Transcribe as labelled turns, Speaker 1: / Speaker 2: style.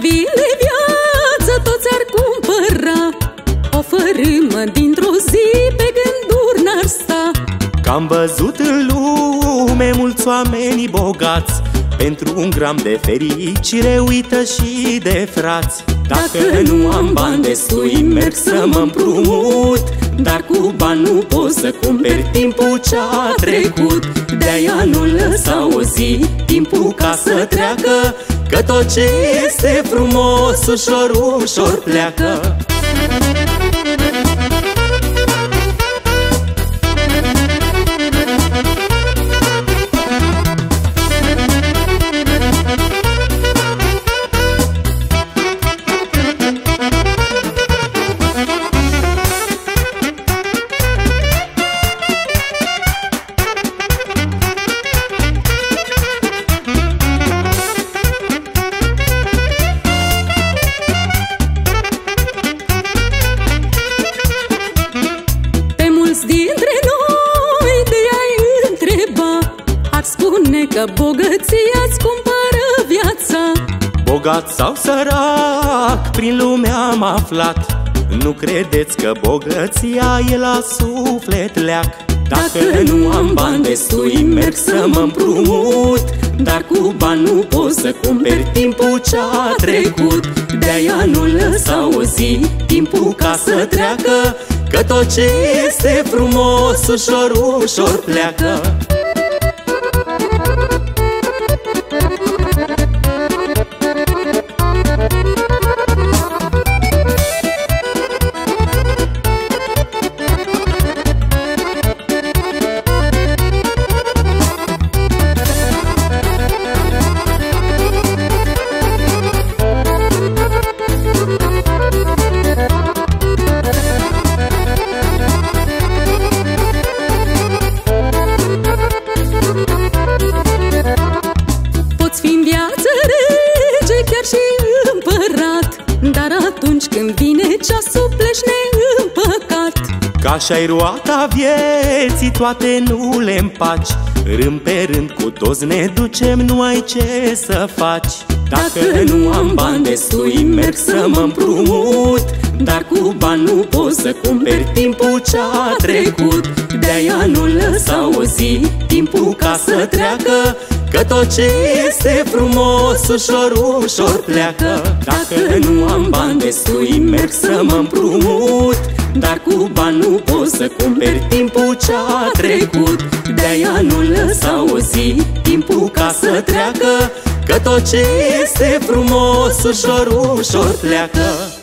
Speaker 1: vine viață, toți ar cumpăra o fărâmă dintr-o zi, pe gânduri n-ar sta.
Speaker 2: Că-am văzut în lume mulți oameni bogați, pentru un gram de fericire uită și de frați. Dacă nu am bani destui, merg să mă împrumut, dar cu bani nu poți să cumperi timpul ce-a trecut. De-aia nu lăsa o zi timpul ca să treacă, că tot ce este frumos ușor, ușor pleacă.
Speaker 1: Dintre noi de-ai întreba, ar spune că bogăția-ți cumpără viața.
Speaker 2: Bogat sau sărac, prin lume am aflat, nu credeți că bogăția e la suflet leac. Dacă nu am bani destui, merg să mă împrumut, dar cu bani nu poți să cumperi timpul ce-a trecut. De-aia nu lăsa o zi timpul ca să treacă, că tot ce este frumos ușor, ușor pleacă.
Speaker 1: Și împărat, dar atunci când vine ceasul pleci neîmpăcat.
Speaker 2: Că așa-i roata vieții, toate nu le împaci, rând pe rând cu toți ne ducem, nu ai ce să faci. Dacă nu am bani destui, merg să mă împrumut, dar cu bani nu poți să cumperi timpul ce-a trecut. De-aia nu lăsa o zi timpul ca să treacă, că tot ce este frumos ușor, ușor pleacă. Dacă nu am bani destui, merg să mă împrumut, dar cu bani nu poți să cumperi timpul ce-a trecut. De-aia nu lăsa o zi timpul ca să treacă, că tot ce este frumos ușor, ușor pleacă.